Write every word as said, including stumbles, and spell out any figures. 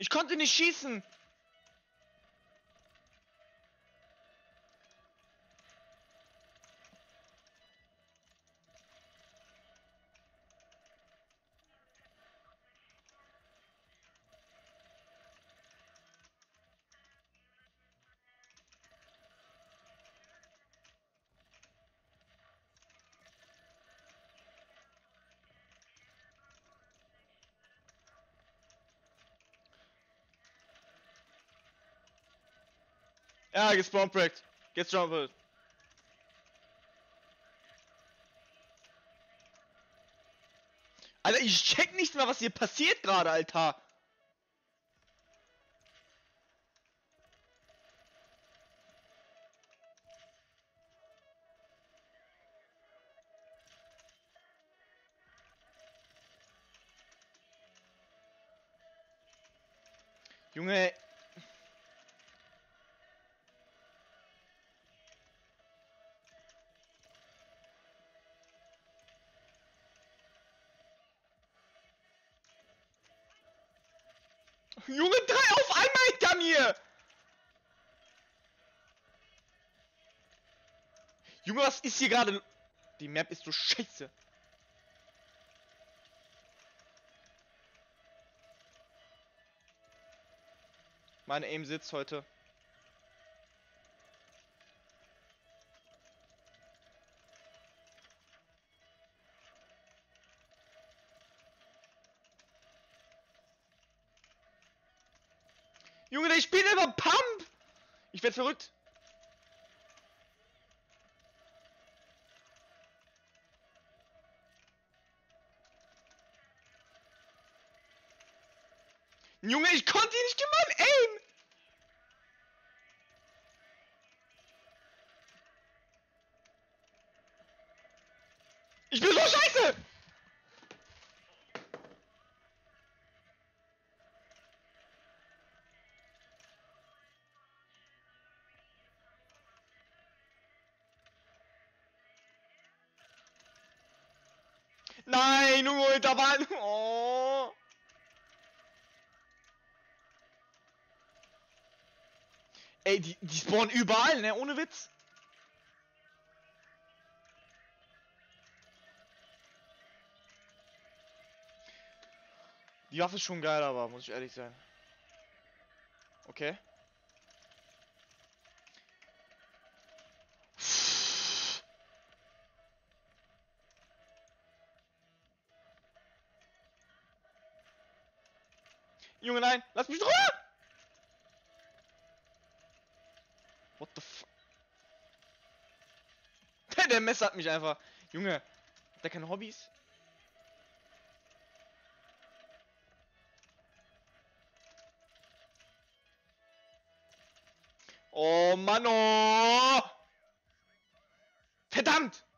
Ich konnte nicht schießen. Ja, gespawnbrackt. Jetzt jumpelt. Alter, ich check nicht mehr, was hier passiert gerade, Alter. Junge. Junge, drei auf einmal hinter mir! Junge, was ist hier gerade? Die Map ist so scheiße. Meine Aim sitzt heute. Junge, der spielt immer Pump! Ich werd verrückt. Junge, ich konnte ihn nicht gemein aim! Ich bin so scheiße! Nein, Junge, da war ein... Oh. Ey, die, die spawnen überall, ne? Ohne Witz. Die Waffe ist schon geil, aber muss ich ehrlich sein. Okay. Junge, nein, lass mich drüber! What the fuck? Der, der Messer hat mich einfach. Junge, hat der keine Hobbys? Oh Mann, oh! Verdammt!